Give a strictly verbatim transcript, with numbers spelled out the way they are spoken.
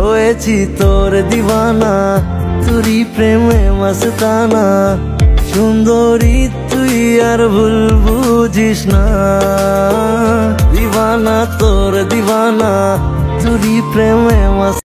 হয়েছি তোর দিওয়ানা, তুরি প্রেমে মস্তানা। সুন্দরী তুই আর ভুল বুঝিস না, দিওয়ানা তোর দিওয়ানা, তুরি প্রেমে মস্তানা।